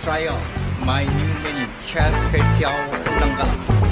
try out my new menu, chefQ udang galah.